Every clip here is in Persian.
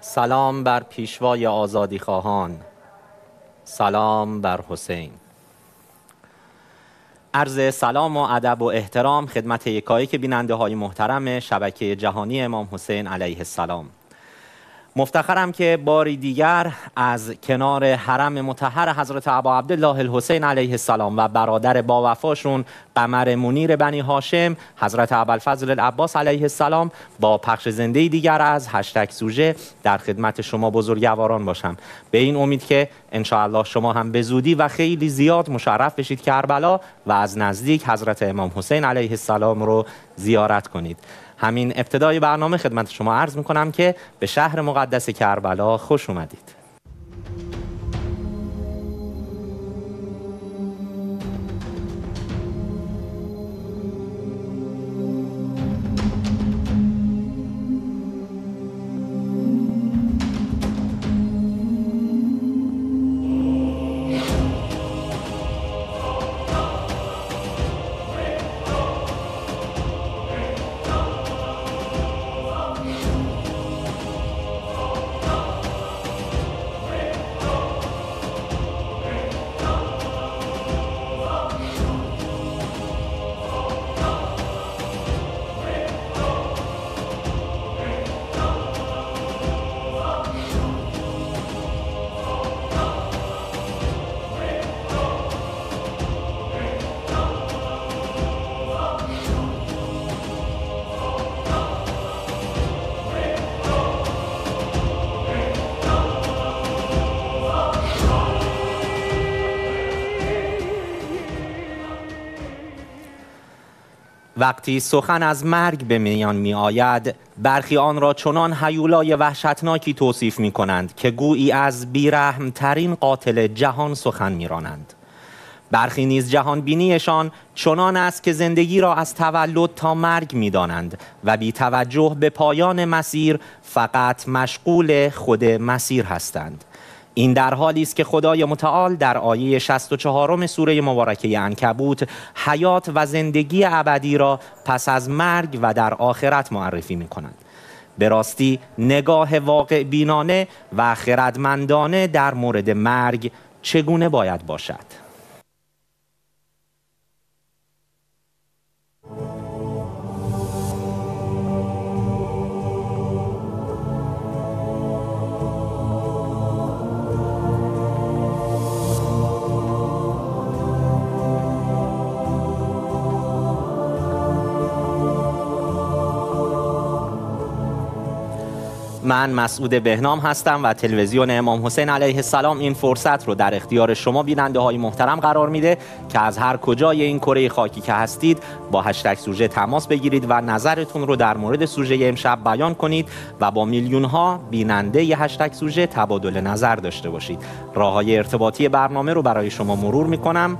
سلام بر پیشوای آزادی خواهان، سلام بر حسین. عرض سلام و ادب و احترام خدمت یکایک بیننده های محترم شبکه جهانی امام حسین علیه السلام. مفتخرم که باری دیگر از کنار حرم مطهر حضرت ابا عبدالله الحسین علیه السلام و برادر با وفاشون قمر منیر بنی هاشم حضرت ابوالفضل العباس علیه السلام با پخش زنده دیگر از هشتگ سوژه در خدمت شما بزرگواران باشم. به این امید که انشاءالله شما هم به زودی و خیلی زیاد مشرف بشید کربلا و از نزدیک حضرت امام حسین علیه السلام رو زیارت کنید. همین ابتدای برنامه خدمت شما عرض میکنم که به شهر مقدس کربلا خوش اومدید. وقتی سخن از مرگ به میان می آید، برخی آن را چنان هیولای وحشتناکی توصیف می کنند که گویی از بیرحمترین قاتل جهان سخن می رانند. برخی نیز جهان بینیشان چنان است که زندگی را از تولد تا مرگ می دانند و بی توجه به پایان مسیر فقط مشغول خود مسیر هستند. این در حالی است که خدای متعال در آیه 64 سوره مبارکه عنکبوت حیات و زندگی ابدی را پس از مرگ و در آخرت معرفی می کند. به راستی نگاه واقع بینانه و خردمندانه در مورد مرگ چگونه باید باشد؟ من مسعود بهنام هستم و تلویزیون امام حسین علیه السلام این فرصت رو در اختیار شما بیننده های محترم قرار میده که از هر کجای این کره خاکی که هستید با هشتگ سوژه تماس بگیرید و نظرتون رو در مورد سوژه امشب بیان کنید و با میلیون ها بیننده ی هشتگ سوژه تبادل نظر داشته باشید. راههای ارتباطی برنامه رو برای شما مرور میکنم.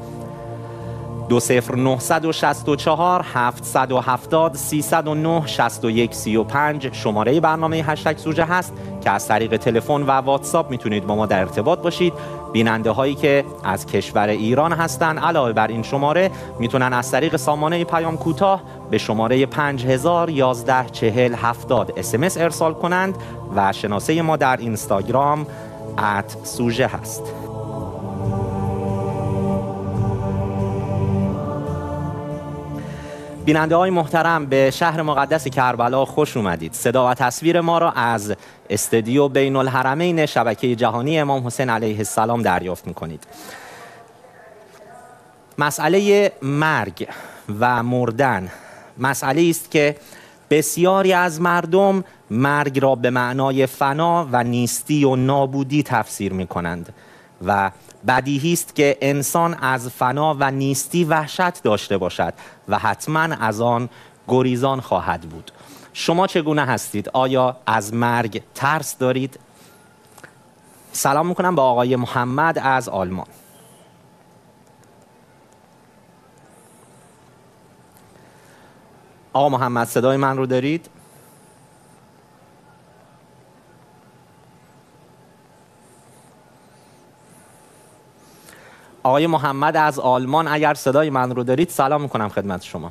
20964 770 309 61 35 شماره برنامه هشتگ سوژه هست که از طریق تلفن و واتساپ میتونید با ما در ارتباط باشید. بیننده هایی که از کشور ایران هستن علاوه بر این شماره میتونن از طریق سامانه پیام کوتاه به شماره 5000 11 40 70 SMS ارسال کنند و شناسه ما در اینستاگرام @سوژه هست. بیننده های محترم به شهر مقدس کربلا خوش اومدید. صدا و تصویر ما را از استودیو بین الحرمین شبکه جهانی امام حسین علیه السلام دریافت میکنید. مسئله مرگ و مردن مسئله است که بسیاری از مردم مرگ را به معنای فنا و نیستی و نابودی تفسیر میکنند و بدیهی است که انسان از فنا و نیستی وحشت داشته باشد و حتما از آن گریزان خواهد بود. شما چگونه هستید؟ آیا از مرگ ترس دارید؟ سلام میکنم با آقای محمد از آلمان. آقا محمد صدای من رو دارید؟ آقای محمد از آلمان اگر صدای من رو دارید سلام میکنم خدمت شما.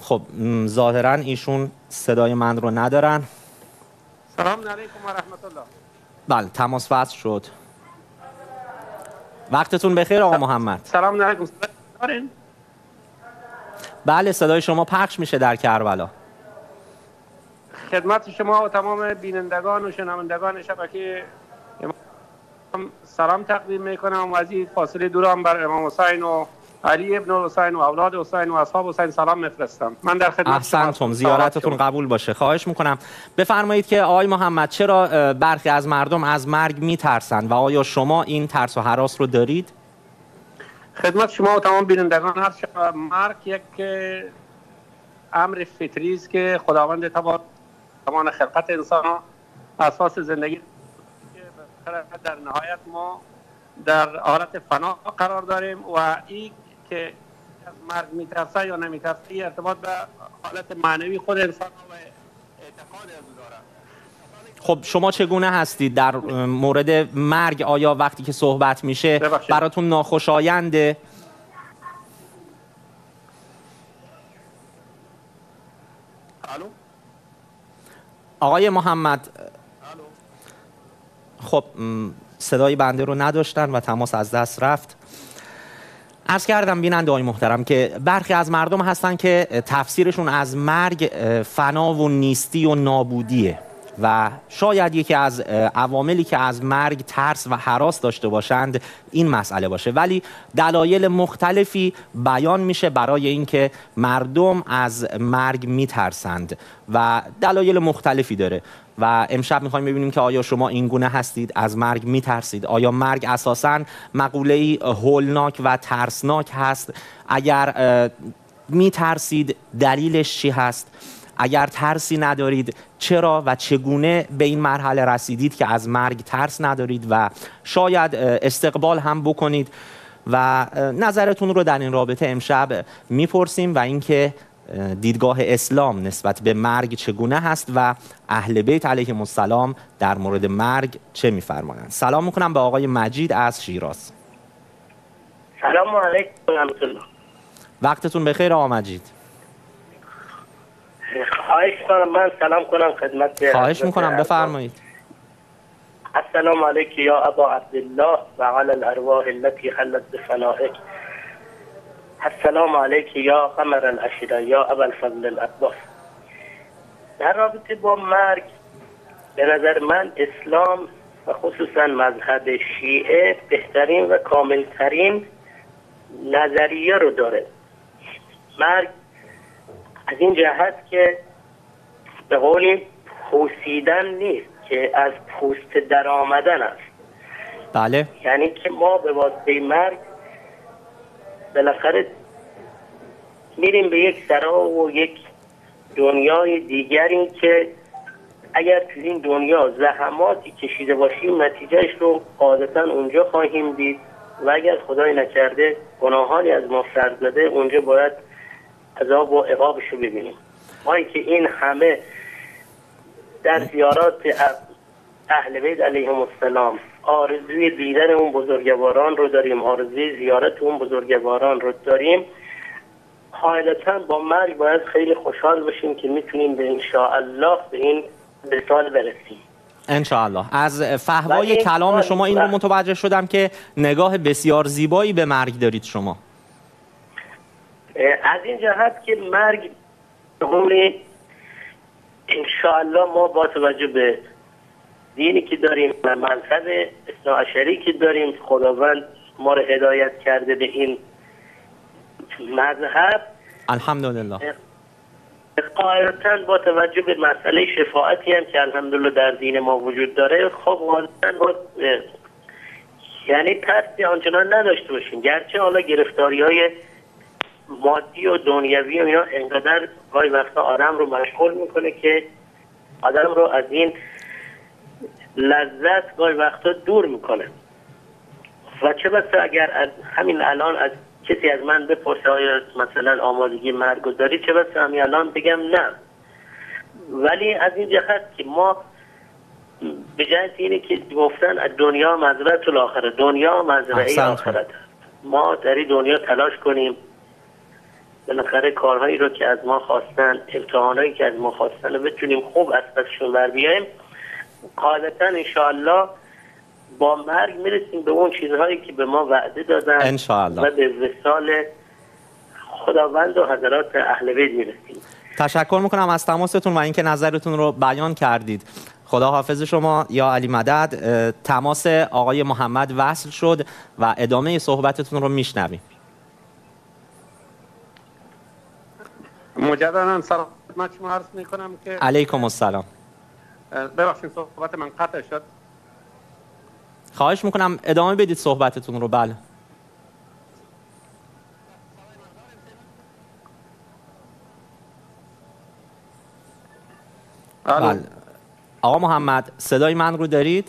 خب ظاهرا ایشون صدای من رو ندارن. سلام علیکم و رحمت الله. بله تماس وصل شد. وقتتون بخیر آقا محمد. سلام علیکم. دارین؟ بله صدای شما پخش میشه در کربلا. خدمت شما و تمام بینندگان و شنوندگان شبکه امام سلام تقدیم میکنم و از این فاصله دورم بر امام حسین و علی ابن حسین و اولاد حسین و اصحاب حسین سلام میفرستم. من در خدمت احسنتم، زیارتتون قبول باشه. خواهش میکنم بفرمایید که آقای محمد چرا برخی از مردم از مرگ میترسند و آیا شما این ترس و هراس رو دارید؟ خدمت شما و تمام بینندگان هست. مرگ یک امر فطری است که خداوند تمام خلقت انسان اساس زندگی در نهایت ما در حالت فنا قرار داریم و این که از مرگ میترسه یا نمیترسه ارتباط به حالت معنوی خود انسان و اعتقاد او دارد. خب شما چگونه هستید در مورد مرگ؟ آیا وقتی که صحبت میشه براتون ناخوشاینده؟ الو آقای محمد. خب صدای بنده رو نداشتن و تماس از دست رفت. عرض کردم بیننده های محترم که برخی از مردم هستن که تفسیرشون از مرگ فنا و نیستی و نابودیه و شاید یکی از عواملی که از مرگ ترس و هراس داشته باشند این مسئله باشه، ولی دلایل مختلفی بیان میشه برای اینکه مردم از مرگ میترسند و دلایل مختلفی داره و امشب میخوایم ببینیم که آیا شما این گونه هستید، از مرگ میترسید؟ آیا مرگ اساساً مقوله‌ای هولناک و ترسناک هست؟ اگر میترسید دلیلش چی هست؟ اگر ترسی ندارید چرا و چگونه به این مرحله رسیدید که از مرگ ترس ندارید و شاید استقبال هم بکنید و نظرتون رو در این رابطه امشب میپرسیم و اینکه دیدگاه اسلام نسبت به مرگ چگونه هست و اهل بیت علیهم السلام در مورد مرگ چه میفرمایند. سلام میکنم به آقای مجید از شیراز. سلام علیکم و رحمت الله. وقتتون بخیر آقا مجید. خواهش میکنم من سلام کنم خدمت. خواهش میکنم بفرمایید. السلام علیک یا ابا عبدالله و علی الارواح التي خلت بفنائک. السلام علیک یا قمر العشره یا ابا الفضل العباس. در رابطه با مرگ به نظر من اسلام و خصوصا مذهب شیعه بهترین و کاملترین نظریه رو داره. مرگ از این جهت که به قولی پوسیدن نیست که از پوست در آمدن است. بله. یعنی که ما به واسطه مرگ بالاخره میریم به یک سرا و یک دنیای دیگری که اگر تو این دنیا زحماتی کشیده باشیم نتیجهش رو قاعدتا اونجا خواهیم دید و اگر خدای نکرده گناهانی از ما سر زده اونجا باید عذاب و عقابش رو ببینیم. ما که این همه در زیارات اهل بیت علیهم السلام آرزوی دیدن اون بزرگواران رو داریم، آرزوی زیارت اون بزرگواران رو داریم، قاعدتا با مرگ باید خیلی خوشحال باشیم که میتونیم به انشاءالله به این وصال برسیم. انشاءالله. از فحوای کلام شما این رو متوجه شدم که نگاه بسیار زیبایی به مرگ دارید شما. از این جهت که مرگ همون انشاءالله ما با توجه به دینی که داریم و مذهب اثناعشری که داریم، خداوند ما رو هدایت کرده به این مذهب الحمدلله. قاعدتاً با توجه به مسئله شفاعتی هم که الحمدلله در دین ما وجود داره، خب قاعدتاً یعنی ترسی آنچنان نداشته باشیم، گرچه حالا گرفتاری های مادی و دنیوی و اینا انقدر گاهی وقتا آدم رو مشغول میکنه که آدم رو از این لذت گاهی وقتا دور میکنه. و چه بسا اگر از همین الان از کسی از من بپرسه آیا مثلا آمادگی مرگ داری، چه بسا همین الان بگم نه. ولی از این جهت که ما به جهت اینه که گفتن از دنیا مزرعه الاخره، دنیا مزرعه آخرت، ما در این دنیا تلاش کنیم بالاخره کارهایی رو که از ما خواستن، امتحانایی که از ما خواستن رو بتونیم خوب از پسشون بر بیاییم. قاعدتا انشاءالله با مرگ میرسیم به اون چیزهایی که به ما وعده دادن انشاءالله و به وصال خداوند و حضرات اهل بیت میرسیم. تشکر میکنم از تماستون و اینکه نظرتون رو بیان کردید. خدا حافظ شما یا علی مدد. تماس آقای محمد وصل شد و ادامه صحبتتون رو میشنویم. مجددا سلام خدمت شما عرض میکنم که علیکم السلام. ببخشید صحبت من قطع شد. خواهش میکنم ادامه بدید صحبتتون رو. بله بله. آقا محمد صدای من رو دارید؟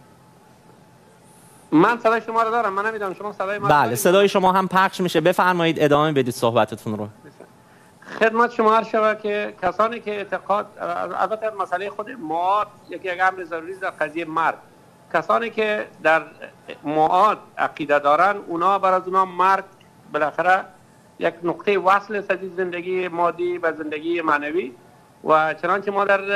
من صدای شما رو دارم. من نمیدونم شما صدای من بله صدای شما هم پخش میشه. بفرمایید ادامه بدید صحبتتون رو. خدمت شما عرض شود که کسانی که اعتقاد، البته مسئله خود معاد یک امر ضروری است در قضیه مرگ. کسانی که در معاد عقیده دارن، اونا بر از اونا مرگ بالاخره یک نقطه وصل است از زندگی مادی و زندگی معنوی. و چنانچه ما در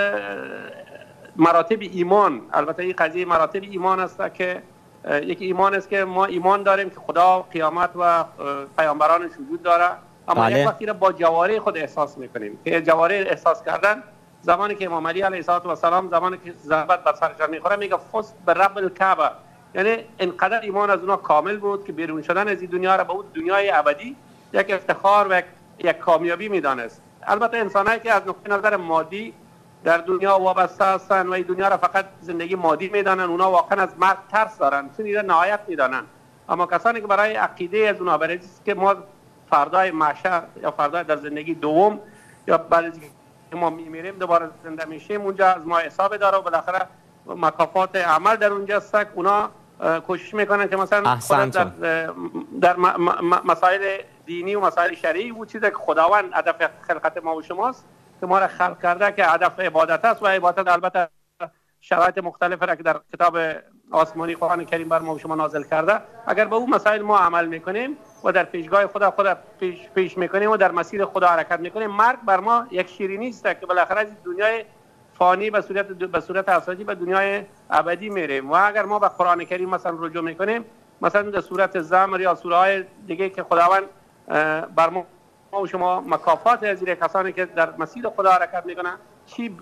مراتب ایمان، البته این قضیه مراتب ایمان است که یک ایمان است که ما ایمان داریم که خدا قیامت و پیامبرانش وجود داره، اما یک وقتی را با جوارح خود احساس میکنیم که جوارح احساس کردن، زمانی که امام علی علیه السلام زمانی که ضربت بر سرش میخوره میگه فز برب الکعبه، یعنی انقدر ایمان از اونا کامل بود که بیرون شدن از این دنیا را به اون دنیای ابدی یک افتخار و یک کامیابی میدانست. البته انسانایی که از نقطه نظر مادی در دنیا وابسته هستند و این دنیا را فقط زندگی مادی میدانن، اونا واقعا از مرگ ترس دارن، چون اینا نهایت میدانن. اما کسانی که برای عقیده از اونا برای که ما فردای محشر یا فردای در زندگی دوم یا بعد از که ما میمیریم دوباره زنده میشیم، اونجا از ما حساب داره و بالاخره مکافات عمل در اونجا است، اونا کوشش میکنن که مثلا در مسائل دینی و مسائل شرعی و چیزی که خداوند هدف خلقت ما و شماست که ما را خلق کرده که هدف عبادت است و عبادت البته شرایط مختلف را که در کتاب آسمانی قرآن کریم بر ما و شما نازل کرده، اگر به اون مسائل ما عمل میکنیم و در پیشگاه خدا پیش میکنیم و در مسیر خدا حرکت میکنیم، مرگ بر ما یک شیرینی است که بالاخره از دنیای فانی به صورت اساسی به دنیای ابدی میریم. و اگر ما به قرآن کریم مثلا رجوع میکنیم، مثلا در صورت زمر یا سوره های دیگه که خداوند بر ما و شما مکافات از این کسانی که در مسیر خدا حرکت میکنن چی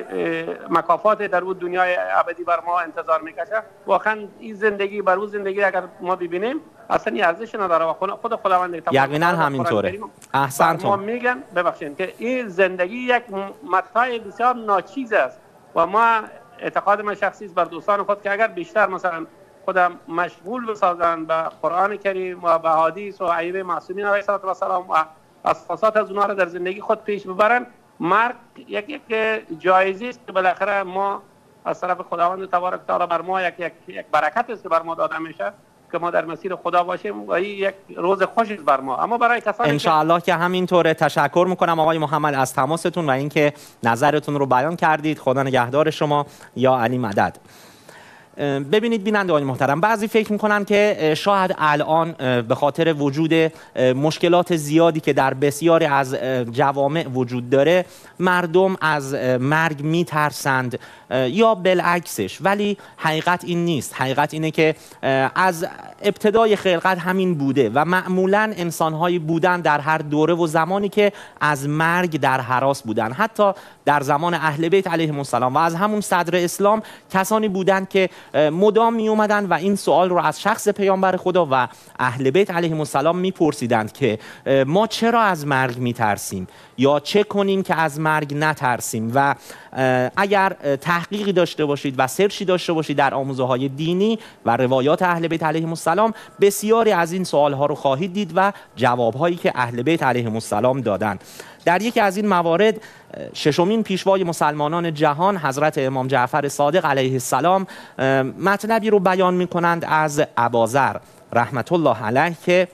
مکافات در اون دنیای ابدی بر ما انتظار میکشه، واقعا این زندگی بر اون زندگی اگر ما ببینیم اصلا این ارزش نداره و خود خداوند یقینا همینطوره. احسنتون. ما میگن ببخشید که این زندگی یک متاع بسیار ناچیز است و ما اعتقاد من شخصی است بر دوستان خود که اگر بیشتر مثلا خودم مشغول بسازن به قرآن کریم و به حدیث و ائمه معصومین علیه السلام و اساسات از اونها را در زندگی خود پیش ببرن، مرگ یک جایزه است که بالاخره ما از طرف خداوند تبارک تعالی بر ما یک برکت است که بر ما داده میشه که ما در مسیر خدا باشیم و این یک روز خوشی است بر ما. اما برای کسانی انشاءالله که همینطوره. تشکر میکنم آقای محمد از تماستون و اینکه نظرتون رو بیان کردید. خدا نگهدار شما یا علی مدد. ببینید بینندگان محترم، بعضی فکر میکنن که شاید الان به خاطر وجود مشکلات زیادی که در بسیاری از جوامع وجود داره مردم از مرگ میترسند یا بالعکسش، ولی حقیقت این نیست. حقیقت اینه که از ابتدای خلقت همین بوده و معمولا انسانهایی بودن در هر دوره و زمانی که از مرگ در هراس بودن. حتی در زمان اهل بیت علیهم السلام و از همون صدر اسلام کسانی بودند که مدام می اومدن و این سوال رو از شخص پیامبر خدا و اهل بیت علیهم السلام میپرسیدند که ما چرا از مرگ میترسیم یا چه کنیم که از مرگ نترسیم. و اگر تحقیقی داشته باشید و سرچی داشته باشید در آموزه های دینی و روایات اهل بیت علیهم السلام، بسیاری از این سوال ها رو خواهید دید و جواب هایی که اهل بیت علیهم السلام دادن. در یکی از این موارد ششمین پیشوای مسلمانان جهان حضرت امام جعفر صادق علیه السلام مطلبی رو بیان می کنند از اباذر رحمت الله علیه که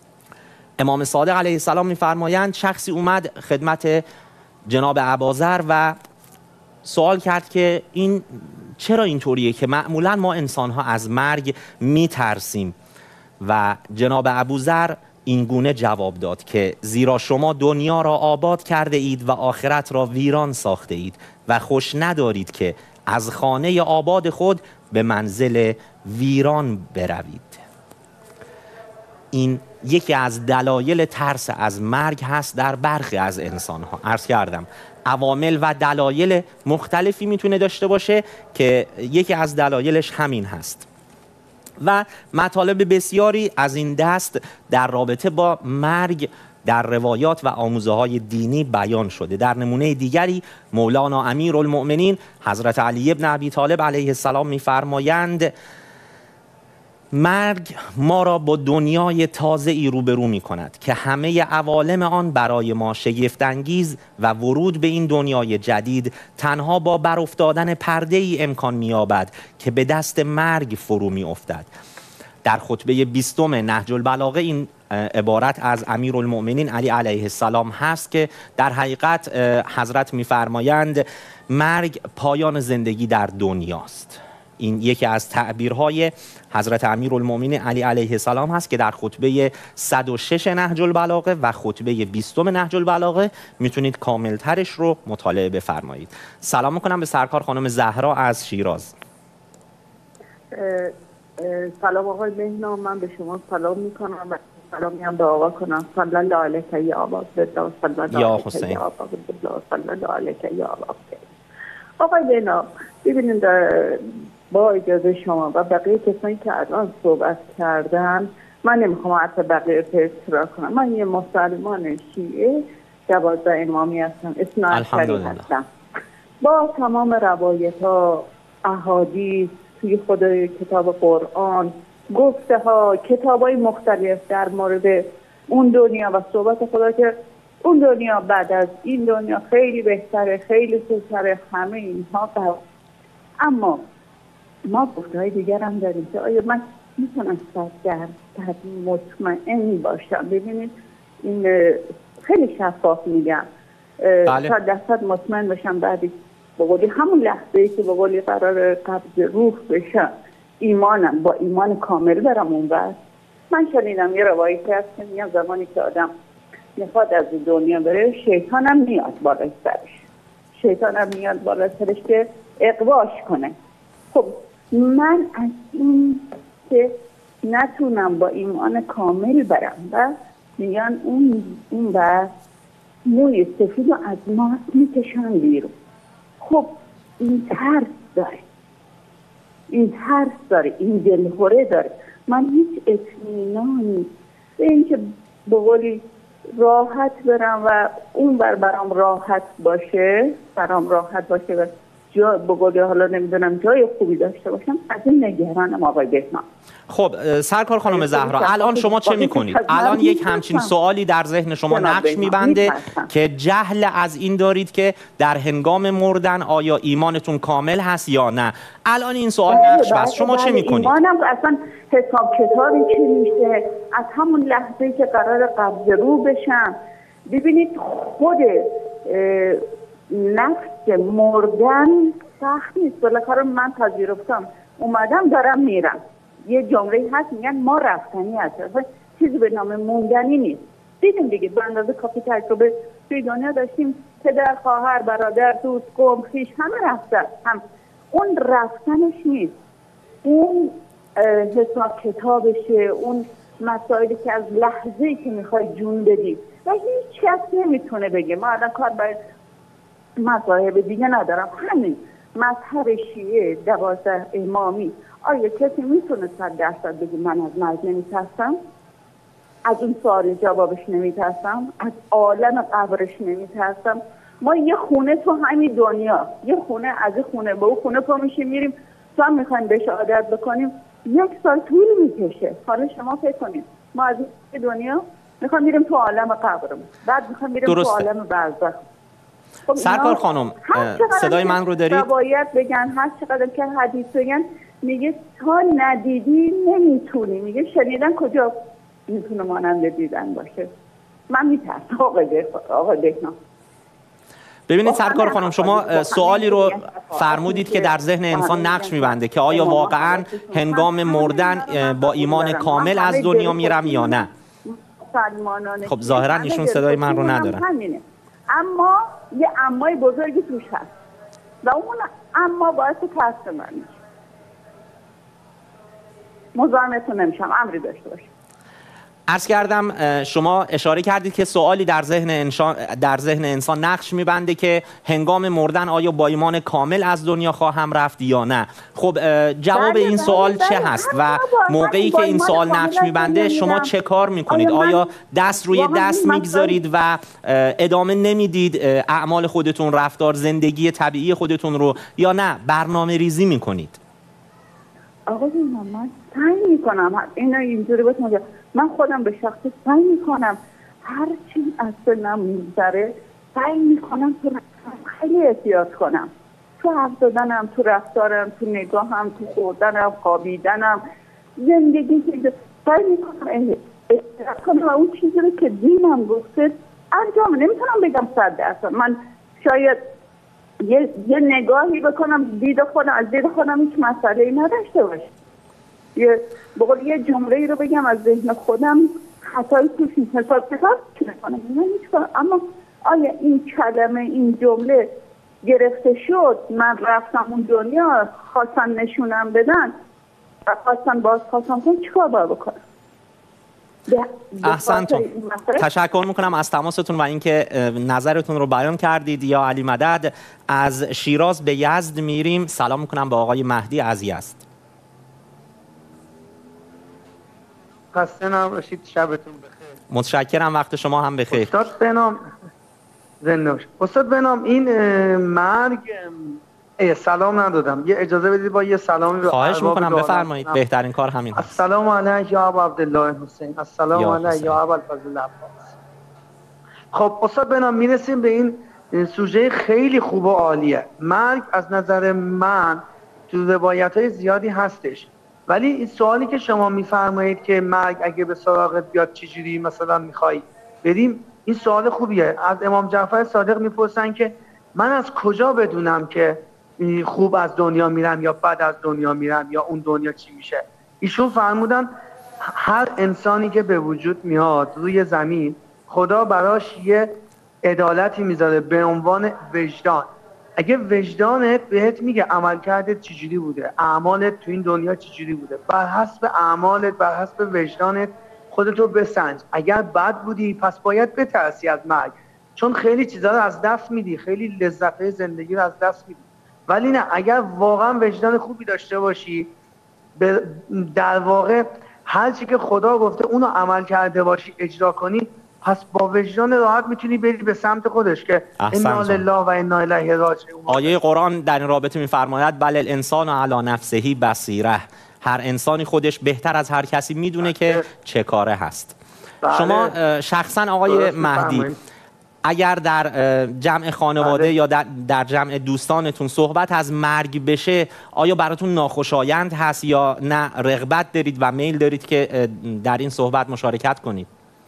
امام صادق علیه السلام می‌فرمایند شخصی اومد خدمت جناب اباذر و سوال کرد که این چرا اینطوریه که معمولا ما انسان‌ها از مرگ می‌ترسیم. و جناب ابوذر این گونه جواب داد که زیرا شما دنیا را آباد کرده اید و آخرت را ویران ساخته اید و خوش ندارید که از خانه آباد خود به منزل ویران بروید. این یکی از دلایل ترس از مرگ هست در برخی از انسان‌ها. عرض کردم عوامل و دلایل مختلفی میتونه داشته باشه که یکی از دلایلش همین هست و مطالب بسیاری از این دست در رابطه با مرگ در روایات و آموزه‌های دینی بیان شده. در نمونه دیگری مولانا امیرالمؤمنین حضرت علی بن ابی طالب علیه السلام می‌فرمایند مرگ ما را با دنیای تازه‌ای روبرو می‌کند که همه عوالم آن برای ما شگفت‌انگیز و ورود به این دنیای جدید تنها با برافتادن پرده‌ای امکان می‌یابد که به دست مرگ فرو می‌افتد. در خطبه 20 نهج البلاغه این عبارت از امیرالمؤمنین علی علیه السلام هست که در حقیقت حضرت می‌فرمایند مرگ پایان زندگی در دنیاست. این یکی از تعبیرهای حضرت امیرالمؤمنین علی علیه السلام هست که در خطبه 106 نهج البلاغه و خطبه 20 نهج البلاغه میتونید کاملترش رو مطالعه بفرمایید. سلام میکنم به سرکار خانم زهرا از شیراز. سلام آقای بهنام، من به شما سلام میکنم و سلامی هم به آقا کنم. صلی الله علیه یا آقا بدا، صلی الله علیه یا آقا بدا، صلی الله علیه یا آقا بدا. آقای بهنام ببینید با اجازه شما و بقیه کسانی که الان صحبت کردن، من نمیخوام حتی بقیه اصرار کنم. من یه مسلمان شیعه 12 امامی هستم، اثناعشری هستم. با تمام روایت ها، احادیث توی خود کتاب قرآن، گفته ها، کتاب های مختلف در مورد اون دنیا و صحبت خدا که اون دنیا بعد از این دنیا خیلی بهتره، خیلی خوبتره، همه اینها قبول. اما ما گفته های دیگر هم داریم که آیا من میتونم 100% مطمئن باشم؟ ببینید این خیلی شفاف میگم، 100% مطمئن باشم بعدی بقولی همون لحظه‌ای که بقولی قرار قبض روح بشم ایمانم با ایمان کامل برم اون بعد. من شنیدم یه روایتی هست که میگم زمانی که آدم میخواد از دنیا بره شیطانم میاد بالای سرش که اقواش کنه. خب من از این که نتونم با ایمان کامل برم و میگن اون بس موی سفید رو از ما میکشن بیرون. خب این ترس داره، این دلهوره داره. من هیچ اطمینانی به اینکه به قولی راحت برم و اون برام راحت باشه و جا بقولی حالا نمیدونم جای خوبی داشته باشم، از این نگرانم آقای بهنام. خب سرکار خانم زهرا، الان شما چه میکنید؟ الان یک همچین سوالی در ذهن شما نقش میبنده که جهل از این دارید که در هنگام مردن آیا ایمانتون کامل هست یا نه؟ الان این سوال نقش بست، شما چه میکنید؟ ایمانم اصلا حساب کتابی چی میشه از همون لحظه‌ای که قرار قبض روح بشم. ببینید خود نفس مردن سخت نیست، بالاخره من پذیرفتم، اومدم دارم میرم. یه جمله هست میگن ما رفتنی هست، چیزی به نام موندنی نیست. دیدیم دیگه به اندازه کافی تجربه توی دنیا داشتیم، پدر، خواهر، برادر، دوست، قوم، خویش همه رفتن. اون رفتنش نیست، اون حساب کتابشه، اون مسائلی که از لحظه‌ای که میخوای جون بدی و هیچ کس نمیتونه بگه. ما الان کار باید مذاهب دیگه ندارم، همین مذهب شیعه 12 امامی، آیا کسی میتونه 100% بگه من از مرگ نمیترسم؟ از اون سوال جوابش نمیترسم؟ از عالم قبرش نمیترسم؟ ما یه خونه تو همین دنیا، یه خونه از خونه به اون خونه پا میشیم میریم، تو هم میخوایم بهش عادت بکنیم، 1 سال طول میکشه. حالا شما فکر کنید ما از این دنیا میخوایم میریم تو عالم قبرمون، بعد میخوایم میریم تو عالم برزخ. خب سرکار خانم صدای من رو دارید؟ روایت بگن، هر چقدر که حدیث بگن، میگه تا ندیدی نمیتونی. میگه شنیدن کجا میتونه مانند دیدن باشه. من میترسم آقای بهنام. ببینید سرکار خانم، شما سوالی رو فرمودید که در ذهن انسان نقش میبنده که آیا واقعا هنگام مردن با ایمان کامل از دنیا میرم یا نه. مسلمانانه. خب ظاهرا ایشون صدای من رو ندارن. اما یه امای بزرگی توش هست و اون اما باعث ترس من میشه. مزاحمتون نمیشم، امری داشته باشم. عرض کردم شما اشاره کردید که سوالی در ذهن انسان نقش میبنده که هنگام مردن آیا با ایمان کامل از دنیا خواهم رفت یا نه. خب جواب این سوال چه هست و موقعی که این سوال نقش میبنده شما چه کار میکنید؟ آیا دست روی دست میگذارید و ادامه نمیدید اعمال خودتون، رفتار زندگی طبیعی خودتون رو، یا نه برنامه ریزی میکنید؟ آقا من سعی میکنم اینا اینجوری بهتون من خودم به شخص سعی میکنم هر چی از سنم میگذره سعی میکنم تو خیلی احتیاط کنم، تو حرف زدنم، تو رفتارم، تو نگاهم، تو خوردنم، خوابیدنم، زندگی که سعی میکنم احتیاط کنم و اون چیزی رو که دینم گفته انجام. نمیتونم بگم 100%. من شاید یه نگاهی بکنم دید خودم، از دید خودم هیچ مسئله‌ای نداشته باشه، یه جمله‌ای رو بگم از ذهن خودم خطایی توش نیست، حساب کنم اما آیا این کلمه، این جمله گرفته شد، من رفتم اون دنیا، خواستن نشونم بدن و خواستم کنم، چیکار باید بکنم؟ احسنتون. تشکر میکنم از تماستون و اینکه نظرتون رو بیان کردید. یا علی مدد از شیراز به یزد میریم. سلام میکنم به آقای مهدی از یزد. خسته نباشید، شبتون بخیر. متشکرم، وقت شما هم بخیر. استاد بنام زنده باش. استاد بنام این مرگ سلام ندادم، یه اجازه بدید با یه سلامی خواهش میکنم بفرمایید، بهترین کار همین هست. السلام علیک یا ابا عبدالله حسین، السلام علیک یا ابا الفضل عباس. خب استاد بنام میرسیم به این سوژه خیلی خوب و عالیه. مرگ از نظر من تو روایت‌های زیادی هستش، ولی این سوالی که شما میفرمایید که مرگ اگه به سراغت بیاد چجوری مثلا میخوای بریم، این سوال خوبیه. از امام جعفر صادق میپرسن که من از کجا بدونم که خوب از دنیا میرم یا بد از دنیا میرم یا اون دنیا چی میشه؟ ایشون فرمودن هر انسانی که به وجود میاد روی زمین خدا براش یه عدالتی میذاره به عنوان وجدان. اگه وجدانت بهت میگه عملکردت چجوری بوده، اعمالت تو این دنیا چجوری بوده، بر حسب اعمالت، بر حسب وجدانت خودتو بسنج. اگر بد بودی پس باید بترسی از مرگ، چون خیلی چیزا رو از دست میدی، خیلی لذت زندگی رو از دست میدی. ولی نه، اگر واقعا وجدان خوبی داشته باشی، در واقع هر چی که خدا گفته اونو عمل کرده باشی، اجرا کنی، پس با وجدان راحت میتونی بری به سمت خودش که انا لله و انا الیه راجعون. آیه قرآن در این رابطه میفرماید بل الانسان علی نفسه بصیره، هر انسانی خودش بهتر از هر کسی میدونه که چه کاره هست. شما شخصا آقای مهدی اگر در جمع خانواده یا در جمع دوستانتون صحبت از مرگ بشه، آیا براتون ناخوشایند هست یا نه رغبت دارید و میل دارید که در این صحبت مشارکت کنید؟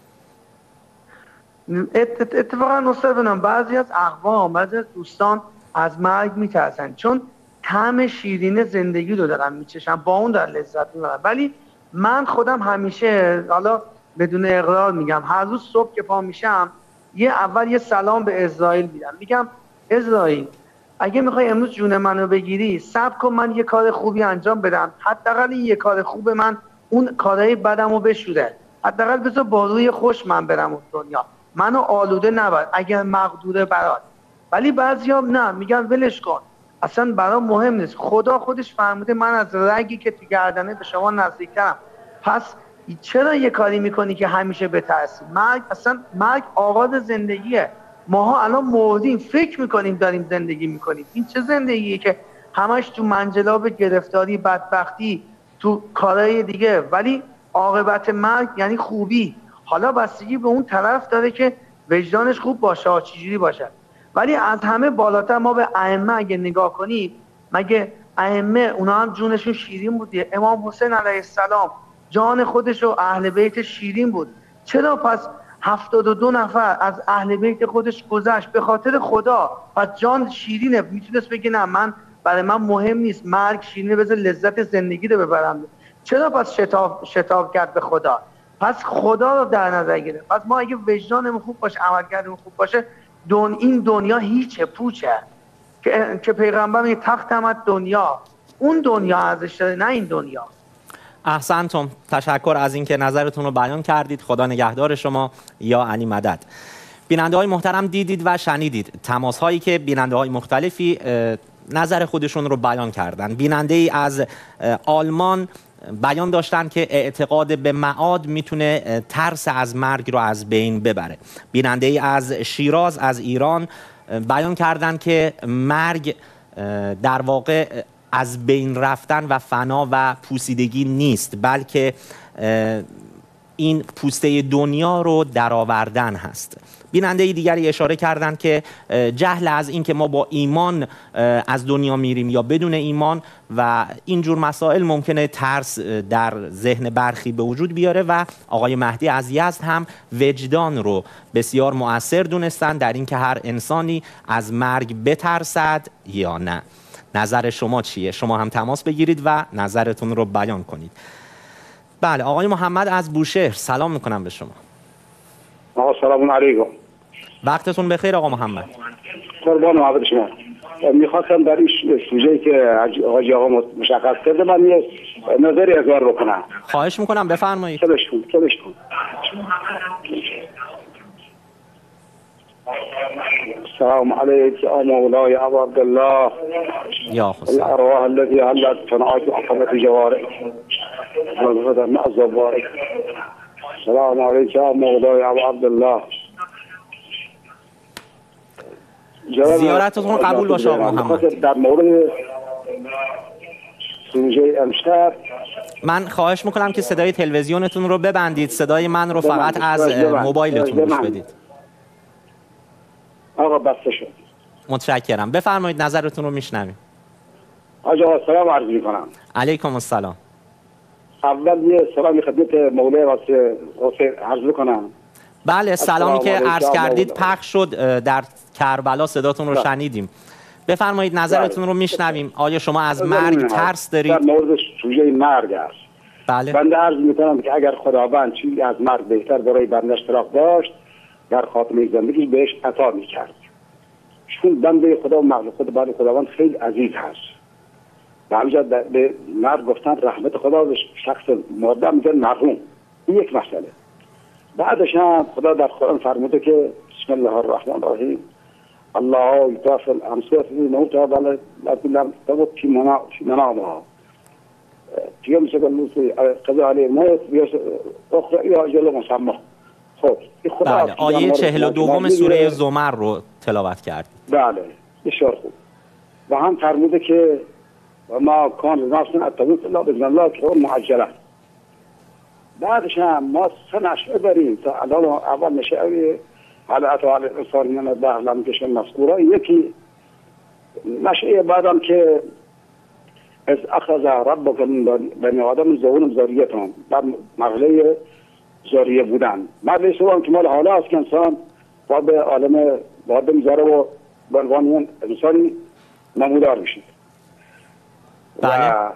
اتفاقا استاد بنام بعضی از اقوام، بعضی از دوستان از مرگ میترسن، چون طعم شیرین زندگی رو دارن میچشن، با اون در لذت میبرن. ولی من خودم همیشه، حالا بدون اقرار میگم، هر روز صبح که پا میشم اول یه سلام به اسرائیل میدم، میگم اسرائیل اگه میخوای امروز جون منو بگیری صبر کن من یه کار خوبی انجام بدم، حداقل این یه کار خوب من اون کارهای بدمو بشوره، حداقل بذار با روی خوش من برم اون دنیا، منو آلوده نبر اگر مقدوره برات. ولی بعضیا نه، میگن ولش کن، اصلا برام مهم نیست، خدا خودش فرموده من از رگی که تو گردنه به شما نزدیکترم، پس چرا یه کاری میکنی که همیشه بترسی؟ مرگ آغاز زندگیه. ماها الان مردیم فکر میکنیم داریم زندگی میکنیم. این چه زندگیه که همش تو منجلاب گرفتاری، بدبختی، تو کارهای دیگه، ولی عاقبت مرگ یعنی خوبی. حالا بستگی به اون طرف داره که وجدانش خوب باشه، چجوری باشه. ولی از همه بالاتر ما به ائمه اگه نگاه کنیم، مگه ائمه اونا هم جونشون شیرین بود؟ امام حسین علیه السلام جان خودش و اهل بیت شیرین بود، چرا پس 72 نفر از اهل بیت خودش گذشت به خاطر خدا؟ پس جان شیرینه، میتونست بگه نه، من برای من مهم نیست، مرگ شیرینه، بذار لذت زندگی رو ببرم. چرا پس شتاب کرد به خدا؟ پس خدا رو در نظر گرفت. پس ما اگه وجدانمون خوب باشه، عملکردمون خوب باشه، این دنیا هیچه، پوچه. که پیغمبر میگه تختمت دنیا، اون دنیا ارزش داره نه این دنیا. احسنتم. تشکر از اینکه نظرتون رو بیان کردید. خدا نگهدار شما. یا علی مدد. بیننده های محترم دیدید و شنیدید تماس هایی که بیننده های مختلفی نظر خودشون رو بیان کردن. بیننده ای از آلمان بیان داشتن که اعتقاد به معاد میتونه ترس از مرگ رو از بین ببره. بیننده ای از شیراز از ایران بیان کردن که مرگ در واقع از بین رفتن و فنا و پوسیدگی نیست، بلکه این پوسته دنیا رو درآوردن هست. بیننده دیگری اشاره کردند که جهل از این که ما با ایمان از دنیا میریم یا بدون ایمان و اینجور مسائل ممکنه ترس در ذهن برخی به وجود بیاره و آقای مهدی از یزد هم وجدان رو بسیار مؤثر دونستن در این که هر انسانی از مرگ بترسد یا نه. نظر شما چیه؟ شما هم تماس بگیرید و نظرتون رو بیان کنید. بله، آقای محمد از بوشهر سلام میکنم به شما. آقا سلام علیکم. وقتتون بخیر آقا محمد. قربان محمد شما. میخواستم در این سوژه‌ای که حاجی آقا مشخص کرده من یه نظری اظهار بکنم. خواهش میکنم بفرمایید. کلش کن. السلام علیک یا مولای ابا عبدالله یا حسین الارواح التي حلت فنعات وحفظت جوارك وغفرت مع الزبارك. السلام علیک یا مولای ابا عبدالله. زیارتتون قبول باشه آقا محمد. در مورد سوژه امشب من خواهش میکنم که صدای تلویزیونتون رو ببندید، صدای من رو فقط از موبایلتون گوش بدید. آقا بسته شد. متشکرم. بفرمایید نظرتون رو میشنویم. آقا سلام عرض میکنم. علیکم السلام. اول یه سلامی خدمت مولای حسین عرض کنم. بله، سلامی که عرض کردید پخش شد در کربلا، صداتون رو شنیدیم. بفرمایید نظرتون رو میشنویم. آیا شما از مرگ ترس دارید؟ در مورد سوژه مرگ است. بله. بنده عرض میکنم که اگر خداوند چیزی از مرگ بهتر برای بنده اشتراک داشت در خاتمه زندگی بهش عطا میکرد. چون بنده خدا و مخلوق خداوند خیلی عزیز هست. به همینجا به مرگ گفتن رحمت خدا به شخص مرده میگن مرحوم. این یک مسئله. بعدش هم خدا در قرآن فرموده که بسم الله الرحمن الرحیم الله یتوفی الانفس موتها ولكن لا تموت فی منامها. دیگه میشه که قضا علیه موت اخرى یا اجل مسمى. خب بله، آیه 42 سوره زمر رو تلاوت کرد. بله بسیار خوب. و هم فرموده که و ما کان لنفس ان تموت الا باذن الله که معجله. بعدش هم ما سه نشعه داریم تا الان اول نشعه حالت و حالت انسان من الدهر لم کشن مذکوره. یکی نشعه بعدم که از اخذ ربک من بنی آدم ظهورهم ذریتهم، در مرحله ذریه بودن. مرحله سوم که مال حالا است که انسان باید به عالم باید میذاره و به عنوان انسانی نمودار میشه. بله. و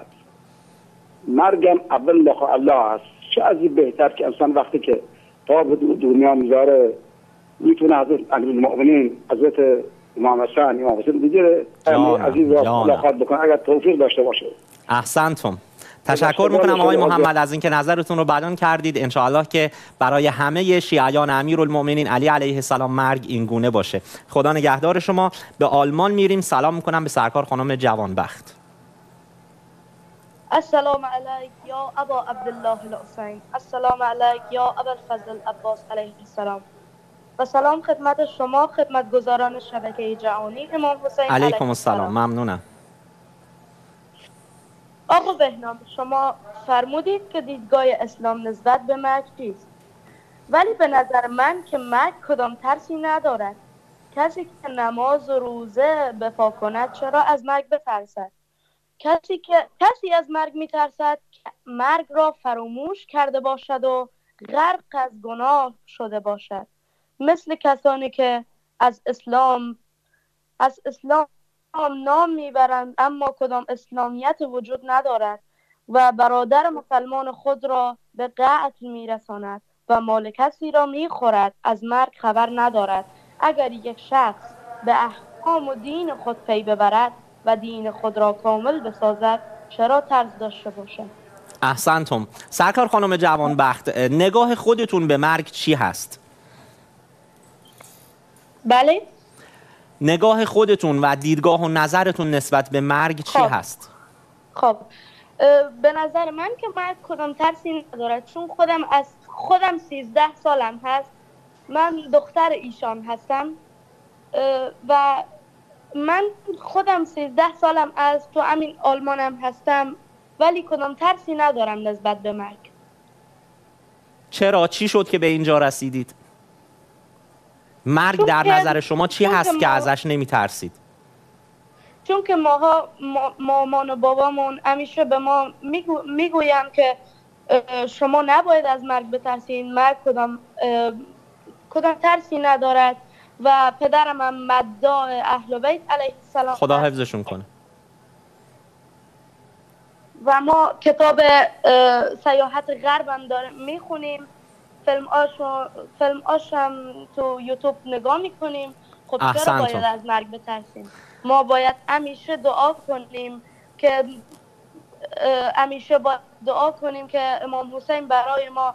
مرگم اول لخوا الله است. چه از این بهتر که انسان وقتی که تا به دنیا میذاره میتونه حضرت امیرالمؤمنین حضرت امام حسین امام حسین دیگه عزیز را ملاقات بکنه اگر توفیق داشته باشه. احسنتم. تشکر میکنم آقای محمد از اینکه نظرتون رو بیان کردید. انشاءالله که برای همه شیعیان امیرالمؤمنین علی علیه السلام مرگ این گونه باشه. خدا نگهدار شما. به آلمان میریم. سلام میکنم به سرکار خانم جوانبخت. السلام علیک یا ابا عبدالله الحسین. السلام علیک یا ابا الفضل عباس علیه السلام. و سلام خدمت شما خدمتگزاران شبکه جهانی امام حسین علیکم السلام. ممنونم. آقا بهنام، شما فرمودید که دیدگاه اسلام نسبت به مرگ چیست، ولی به نظر من که مرگ کدام ترسی ندارد. کسی که نماز و روزه بپا کند چرا از مرگ بترسد؟ کسی از مرگ میترسد که مرگ را فراموش کرده باشد و غرق از گناه شده باشد، مثل کسانی که از اسلام نام میبرند اما کدام اسلامیت وجود ندارد و برادر مسلمان خود را به قتل می‌رساند و مال کسی را می‌خورد، از مرگ خبر ندارد. اگر یک شخص به احکام و دین خود پی ببرد و دین خود را کامل بسازد، چرا ترس داشته باشد؟ احسنتم. سرکار خانم جوانبخت، نگاه خودتون به مرگ چی هست؟ بله؟ نگاه خودتون و دیدگاه و نظرتون نسبت به مرگ چی هست؟ خب به نظر من که مرگ کدام ترسی ندارد، چون خودم 13 سالم هست. من دختر ایشان هستم و من خودم 13 سالم است، تو همین آلمانم هستم، ولی کدام ترسی ندارم نسبت به مرگ. چرا؟ چی شد که به اینجا رسیدید؟ مرگ در نظر شما چی هست که ازش نمی ترسید؟ چون که مامان و بابامون همیشه به ما میگوین که شما نباید از مرگ بترسین، مرگ کدام ترسی ندارد و پدرم هم مداح اهل بیت علیه السلام، خدا حفظشون کنه. و ما کتاب سیاحت غرب هم داریم میخونیم، فیلم هم تو یوتیوب نگاه میکنیم. خب چرا باید از مرگ بترسیم؟ ما باید همیشه دعا کنیم که امام حسین برای ما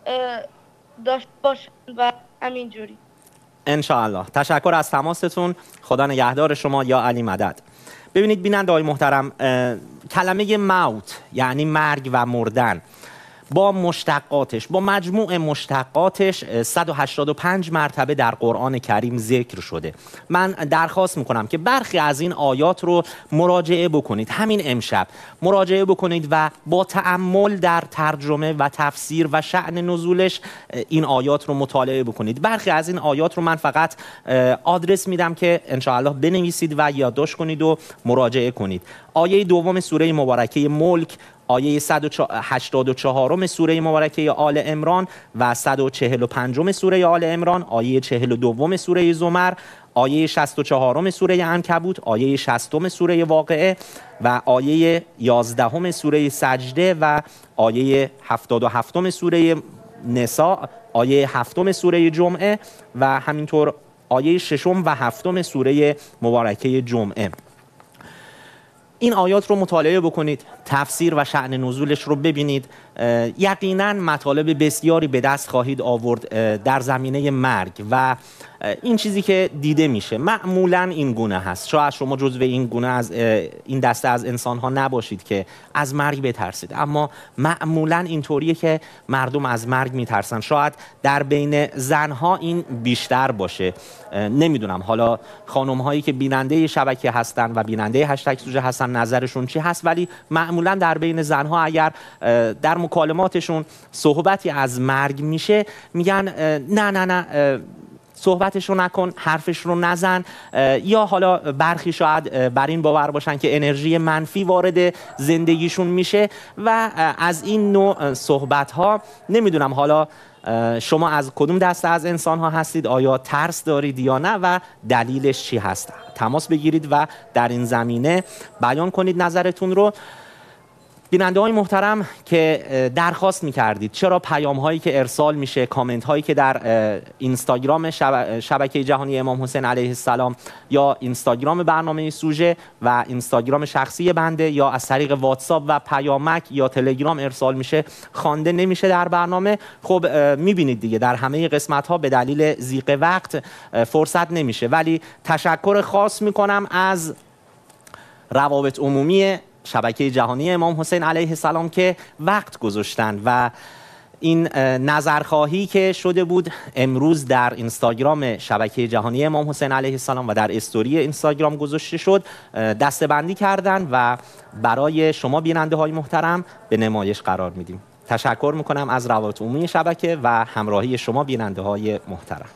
داشت باشند و همینجوری. انشاءالله. تشکر از تماستون. خدا نگهدار شما. یا علی مدد. ببینید بیننده‌های محترم، کلمه موت یعنی مرگ و مردن با مشتقاتش، با مجموع مشتقاتش 185 مرتبه در قرآن کریم ذکر شده. من درخواست میکنم که برخی از این آیات رو مراجعه بکنید، همین امشب مراجعه بکنید و با تأمل در ترجمه و تفسیر و شأن نزولش این آیات رو مطالعه بکنید. برخی از این آیات رو من فقط آدرس میدم که انشاءالله بنویسید و یادداشت کنید و مراجعه کنید. آیه دوم سوره مبارکه ملک، آیه 184 سوره مبارکه آل عمران و 145 سوره آل عمران، آیه 42 سوره زمر، آیه 64 سوره عنکبوت، آیه 60 سوره واقعه و آیه 11 سوره سجده و آیه 77 سوره نساء، آیه 7 سوره جمعه و همینطور آیه 6 و 7 سوره مبارکه جمعه. این آیات رو مطالعه بکنید، تفسیر و شأن نزولش رو ببینید. یقیناً مطالب بسیاری به دست خواهید آورد در زمینه مرگ و این چیزی که دیده میشه معمولاً این گونه هست. شاید شما جزو این گونه از این دسته از انسان ها نباشید که از مرگ بترسید، اما معمولاً اینطوریه که مردم از مرگ میترسن. شاید در بین زنها این بیشتر باشه، نمیدونم حالا خانم هایی که بیننده شبکه هستن و بیننده هشتگ سوژه هستن نظرشون چی هست، ولی معمولاً در بین زنها اگر در مکالماتشون صحبتی از مرگ میشه میگن نه صحبتش رو نکن، حرفش رو نزن، یا حالا برخی شاید بر این باور باشن که انرژی منفی وارد زندگیشون میشه و از این نوع صحبت ها نمیدونم حالا شما از کدوم دسته از انسان ها هستید، آیا ترس دارید یا نه و دلیلش چی هست؟ تماس بگیرید و در این زمینه بیان کنید نظرتون رو. بیننده های محترم که درخواست میکردید چرا پیام هایی که ارسال میشه، کامنت هایی که در اینستاگرام شبکه جهانی امام حسین علیه السلام یا اینستاگرام برنامه سوژه و اینستاگرام شخصی بنده یا از طریق واتساپ و پیامک یا تلگرام ارسال میشه خوانده نمیشه در برنامه، خب میبینید دیگه در همه قسمت ها به دلیل ضیق وقت فرصت نمیشه. ولی تشکر خاص میکنم از روابط عمومی شبکه جهانی امام حسین علیه السلام که وقت گذاشتن و این نظرخواهی که شده بود امروز در اینستاگرام شبکه جهانی امام حسین علیه السلام و در استوری اینستاگرام گذاشته شد، دسته‌بندی کردن و برای شما بیننده های محترم به نمایش قرار میدیم. تشکر میکنم از روابط عمومی شبکه و همراهی شما بیننده های محترم.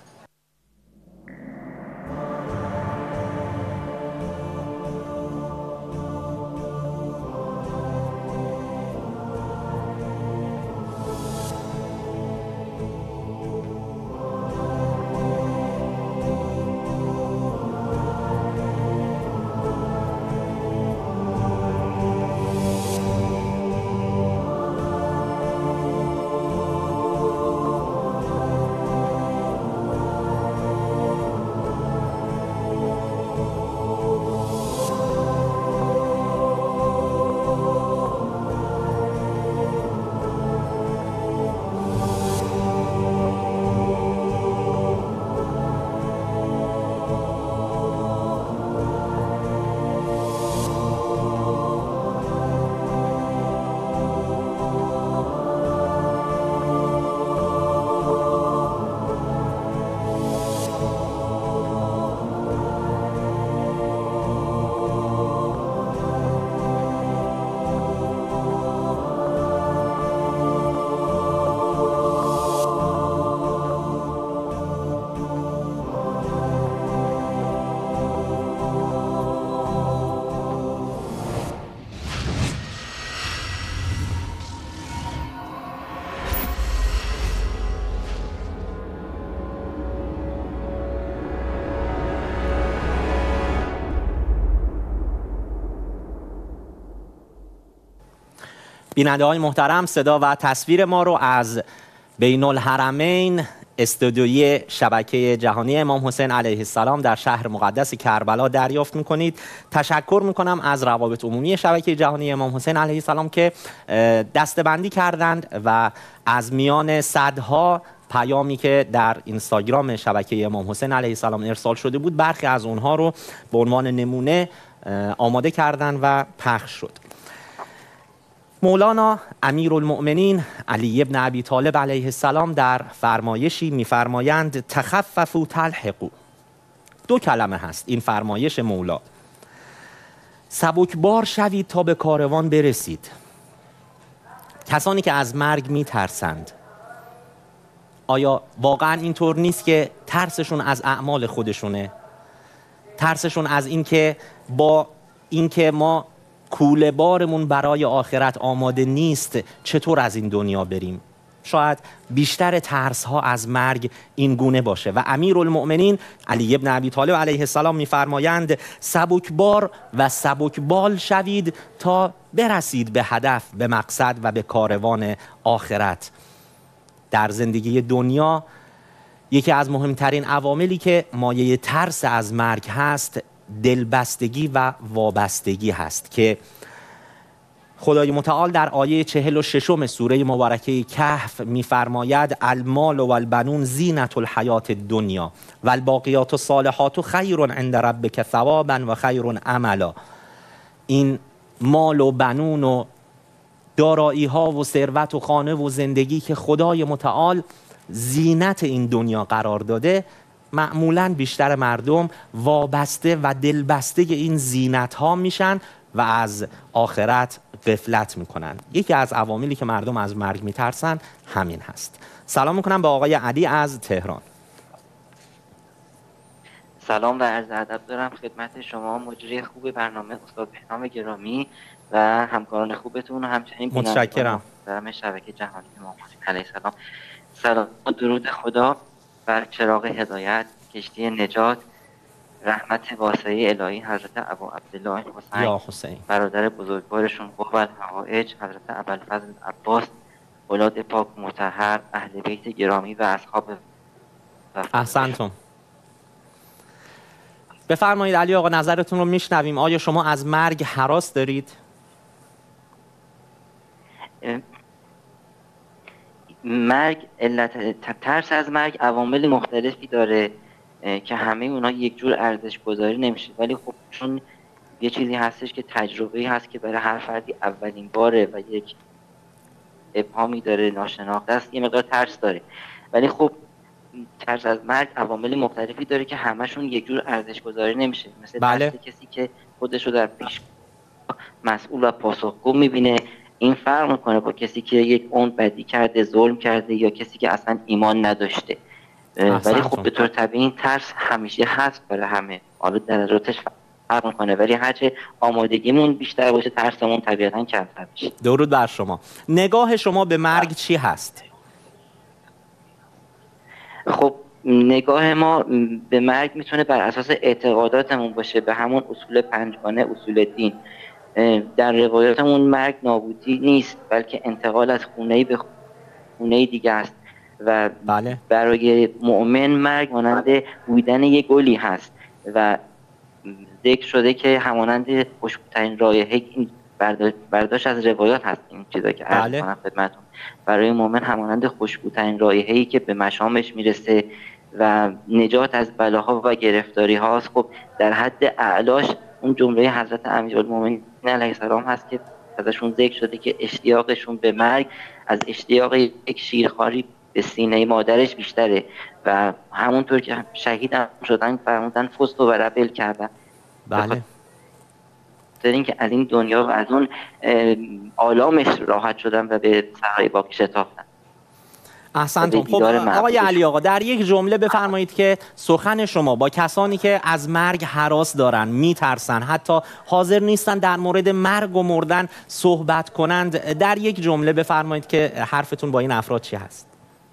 بیننده های محترم، صدا و تصویر ما رو از بین الحرمین استودیوی شبکه جهانی امام حسین علیه السلام در شهر مقدس کربلا دریافت میکنید. تشکر میکنم از روابط عمومی شبکه جهانی امام حسین علیه السلام که دسته‌بندی کردند و از میان صدها پیامی که در اینستاگرام شبکه امام حسین علیه السلام ارسال شده بود، برخی از اونها رو به عنوان نمونه آماده کردند و پخش شد. مولانا امیرالمؤمنین علی ابن ابی طالب علیه السلام در فرمایشی می‌فرمایند تخففوا تلحقوا. دو کلمه هست این فرمایش مولا. سبکبار شوید تا به کاروان برسید. کسانی که از مرگ می‌ترسند، آیا واقعا اینطور نیست که ترسشون از اعمال خودشونه؟ ترسشون از اینکه با اینکه ما کوله بارمون برای آخرت آماده نیست چطور از این دنیا بریم؟ شاید بیشتر ترس ها از مرگ این گونه باشه. و امیرالمؤمنین علی ابن ابی طالب علیه السلام میفرمایند سبکبار و سبکبال شوید تا برسید به هدف، به مقصد و به کاروان آخرت. در زندگی دنیا یکی از مهمترین عواملی که مایه ترس از مرگ هست دلبستگی و وابستگی هست که خدای متعال در آیه 46 سوره مبارکه کهف می‌فرماید المال و البنون زینت الحیات الدنیا و الباقیات الصالحات خیر عند ربک ثوابا و خیر عملا. این مال و بنون و دارایی ها و ثروت و خانه و زندگی که خدای متعال زینت این دنیا قرار داده، معمولاً بیشتر مردم وابسته و دلبسته این زینت ها میشن و از آخرت غفلت میکنن. یکی از عواملی که مردم از مرگ میترسن همین هست. سلام میکنم به آقای علی از تهران. سلام و عرض ادب دارم خدمت شما مجری خوب برنامه استاد بهنام گرامی و همکاران خوبتون و همچنین متشکرم. در شبکه جهانی امام حسین علیه السلام. سلام و درود خدا بر چراغ هدایت، کشتی نجات، رحمت واسعه الهی حضرت ابو عبدالله حسین برادر بزرگوارشون قوت حوائج حضرت ابوالفضل عباس، اولاد پاک مطهر، اهل بیت گرامی و اصحاب. احسنتم. بفرمایید علی آقا، نظرتون رو میشنویم. آیا شما از مرگ هراس دارید؟ مرگ ترس از مرگ عوامل مختلفی داره که همه اونا یک جور ارزش گذاری نمیشه، ولی خب چون یه چیزی هستش که تجربه‌ای هست که برای هر فردی اولین باره و یک ابهامی داره، ناشناخته است، یه مقدار ترس داره. ولی خب ترس از مرگ عوامل مختلفی داره که همشون یک جور ارزش گذاری نمیشه. مثل ترس کسی که خودش رو در پیش مسئول و پاسخگو میبینه، این فرق میکنه با کسی که یک اون بدی کرده، ظلم کرده یا کسی که اصلا ایمان نداشته. ولی خب به طور طبیعی این ترس همیشه هست برای همه، حالا درجاتش فرق میکنه، ولی هرچه آمادگیمون بیشتر باشه ترسمون طبیعتا کمتر میشه. درود بر شما. نگاه شما به مرگ چی هست؟ خب نگاه ما به مرگ میتونه بر اساس اعتقاداتمون باشه، به همون اصول پنجگانه، اصول دین. در روایاتمون مرگ نابودی نیست، بلکه انتقال از خونه‌ای به خونه دیگه است و برای مؤمن مرگ مانند بویدن یک گلی هست و ذکر شده که همانند خوشبوترین رایحه، این برداشت از روایات هست این چیزا که عرض کنم خدمتتون، برای مؤمن همانند خوشبوترین رایحه‌ای که به مشامش میرسه و نجات از بلاها و گرفتاری هاست. خب در حد اعلاش اون جمله حضرت امیرالمؤمنین علیه السلام هست که ازشون ذکر شده که اشتیاقشون به مرگ از اشتیاق یک شیرخواری به سینه مادرش بیشتره و همونطور که شهید هم شدن فرمودن فست و ربل کردن. بله. در این که از این دنیا و از اون آلامش راحت شدن و به سرای باقی شتافتن. احسنتم. خب آقای علی آقا، در یک جمله بفرمایید که سخن شما با کسانی که از مرگ هراس دارن، میترسن، حتی حاضر نیستن در مورد مرگ و مردن صحبت کنند، در یک جمله بفرمایید که حرفتون با این افراد چی هست؟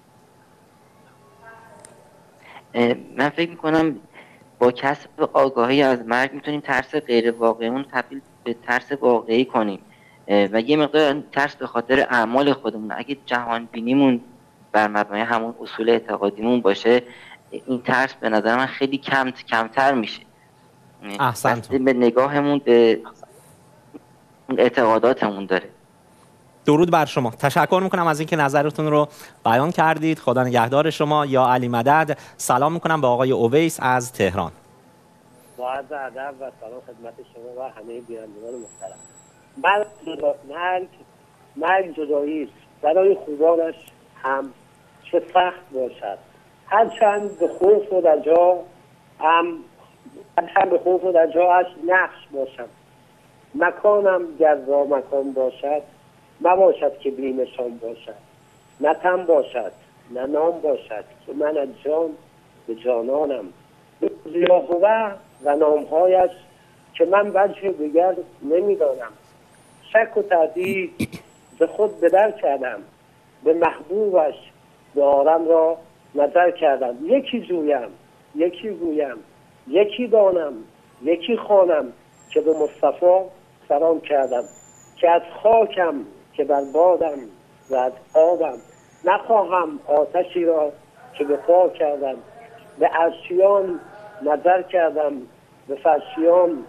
من فکر میکنم با کسب آگاهی از مرگ میتونیم ترس غیر واقعیمون تبدیل به ترس واقعی کنیم. و یه مقدار ترس به خاطر اعمال خودمون. اگه جهان بینیمون بر مبنای همون اصول اعتقادیمون باشه، این ترس به نظر من خیلی کمتر میشه. احسنتون. به نگاهمون به اعتقاداتمون داره. درود بر شما. تشکر میکنم از اینکه نظرتون رو بیان کردید. خدا نگهدار شما. یا علی مدد. سلام میکنم به آقای اویس از تهران. با عرض ادب و سلام خدمت شما و همه بینندگان محترم. مرگ جدایی است، برای خوبانش هم چه سخت باشد. هرچند به خوف و در جاش نقش باشم. مکانم گر را مکان باشد، نباشد که بی نشان باشد. نه تن باشد نه نام باشد، که من از جان به جانانم. زیاهوه و نامهایش که من وجه دیگر نمیدانم. شک و تردید به خود بدر کردم، به محبوبش دارم را نظر کردم. یکی جویم یکی گویم، یکی دانم یکی خوانم، که به مصطفی سلام کردم. که از خاکم که بر بادم و از آبم، نخواهم آتشی را که به پا کردم. به عرشیان نظر کردم، به فرشیان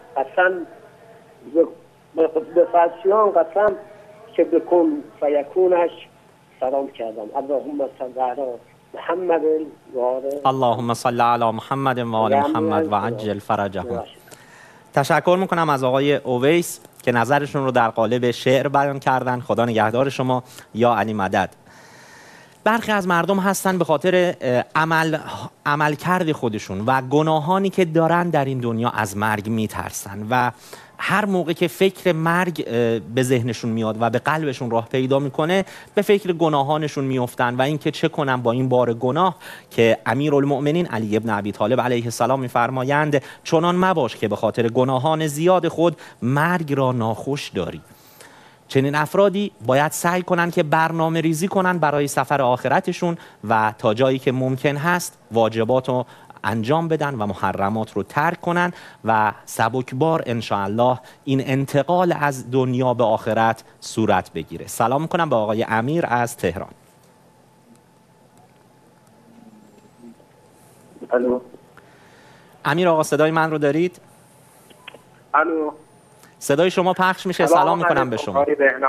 قسم که بکن فیکونش سلام کردم. اللهم صل علی محمد و آله. اللهم صل علی محمد و آل محمد و عجل فرجهم. تشکر میکنم از آقای اویس که نظرشون رو در قالب شعر بیان کردن. خدا نگهدار شما. یا علی مدد. برخی از مردم هستن به خاطر عملکرد خودشون و گناهانی که دارن در این دنیا از مرگ میترسن و هر موقع که فکر مرگ به ذهنشون میاد و به قلبشون راه پیدا میکنه، به فکر گناهانشون میافتن و اینکه چه کنن با این بار گناه، که امیرالمؤمنین علی ابن ابی طالب علیه السلام میفرمایند چنان مباش که به خاطر گناهان زیاد خود مرگ را ناخوش داری. چنین افرادی باید سعی کنن که برنامه ریزی کنن برای سفر آخرتشون و تا جایی که ممکن هست واجبات رو انجام بدن و محرمات رو ترک کنن و سبکبار انشاءالله این انتقال از دنیا به آخرت صورت بگیره. سلام میکنم به آقای امیر از تهران. الو. امیر آقا صدای من رو دارید؟ الو. صدای شما پخش میشه. سلام میکنم به شما.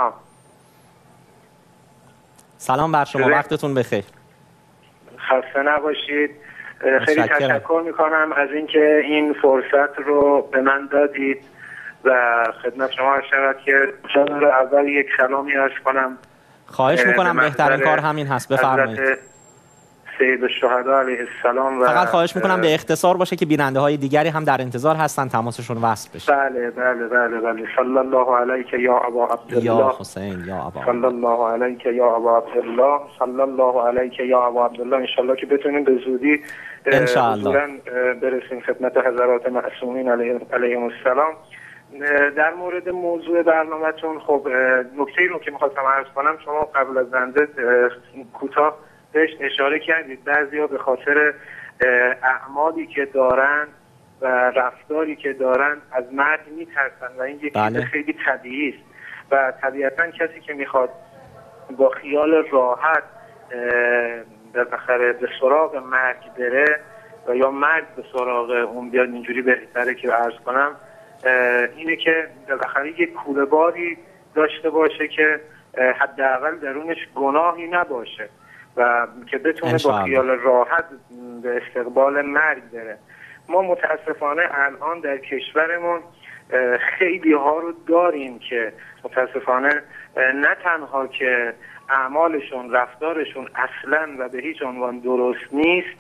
سلام بر شما. وقتتون بخیر. خسته نباشید. خیلی تشکر میکنم از اینکه این فرصت رو به من دادید و خدمت شما عرض شود که اول یک سلامی عرض کنم. خواهش میکنم. بهترین کار همین هست. بفرمایید. سید الشهدا علیه السلام. فقط خواهش میکنم به اختصار باشه که بیننده های دیگری هم در انتظار هستن تماسشون وصل بشه. بله. صلی الله علیک یا ابا عبدالله. یا حسین یا ابا. صلی الله علیک یا ابا عبدالله. صلی الله علیک یا ابا عبدالله. انشالله که بتونیم به زودی انشاءالله برسیم خدمت حضرات معصومین علیهم السلام. در مورد موضوع برنامه‌تون، خب نکته‌ای رو که می‌خواستم عرض کنم، شما قبل از بنده کوتاه بهش اشاره کردید. بعضیا به خاطر اعمالی که دارن و رفتاری که دارن از مرگ میترسن و این یک چیز خیلی طبیعی است و طبیعتا کسی که میخواد با خیال راحت بالاخره به سراغ مرگ بره و یا مرگ به سراغ اون بیاد، اینجوری بهتره که عرض کنم، اینه که بالاخره یک کوله‌باری داشته باشه که حداقل درونش گناهی نباشه و که بتونه با خیال راحت به استقبال مرگ بره. ما متاسفانه الان در کشورمون خیلی ها رو داریم که متاسفانه نه تنها که اعمالشون، رفتارشون اصلا و به هیچ عنوان درست نیست،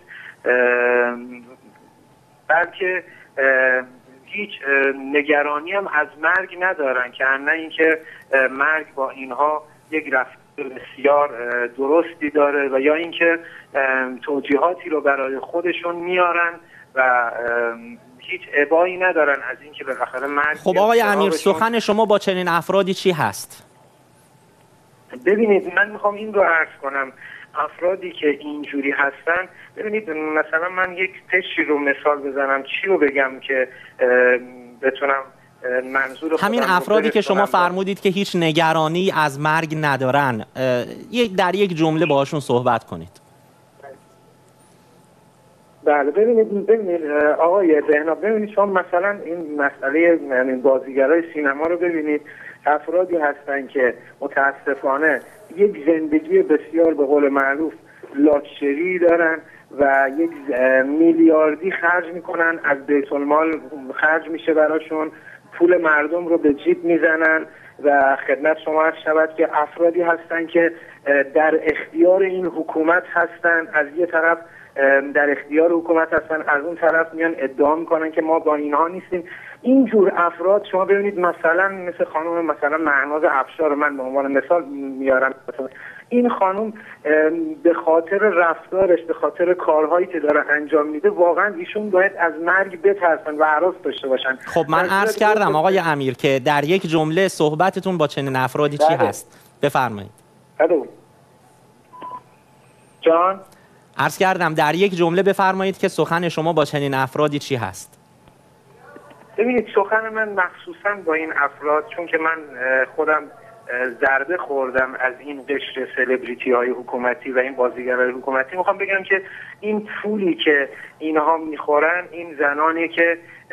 بلکه هیچ نگرانی هم از مرگ ندارن که نه اینکه مرگ با اینها یک رفتار بسیار درستی داره و یا اینکه توجیهاتی رو برای خودشون میارن و هیچ ابایی ندارن از اینکه بالاخره مرگ. خب آقای امیر، سخن شما با چنین افرادی چی هست؟ ببینید، من میخوام این رو عرض کنم. افرادی که اینجوری هستن، ببینید مثلا من یک تشی رو مثال بزنم، چی رو بگم که بتونم منظور همین افرادی که شما فرمودید که هیچ نگرانی از مرگ ندارن، در یک جمله باهاشون صحبت کنید. بله ببینید آقای بهنام، ببینید شما مثلا این مسئله بازیگرای سینما رو ببینید، افرادی هستن که متاسفانه یک زندگی بسیار به قول معروف لاکچری دارن و یک میلیاردی خرج میکنن، از بیت المال خرج میشه براشون، پول مردم رو به جیب میزنن و خدمت شما عرض شود که افرادی هستن که در اختیار این حکومت هستن، از یه طرف در اختیار حکومت هستن، از اون طرف میان ادعا میکنن که ما با اینها نیستیم. اینجور افراد شما ببینید مثلا مثل خانم مثلا مهناز افشار، من به عنوان مثال میارم، این خانم به خاطر رفتارش، به خاطر کارهایی که داره انجام میده، واقعا ایشون باید از مرگ بترسن و هراس داشته باشن. خب من عرض کردم آقای امیر که در یک جمله صحبتتون با چنین افرادی چی هست؟ بفرمایید. جان عرض کردم در یک جمله بفرمایید که سخن شما با چنین افرادی چی هست؟ ببینید سخن من مخصوصا با این افراد، چون که من خودم ضربه خوردم از این قشر سلبریتی های حکومتی و این بازیگرای حکومتی، میخوام بگم که این پولی که اینها میخورن، این زنانی که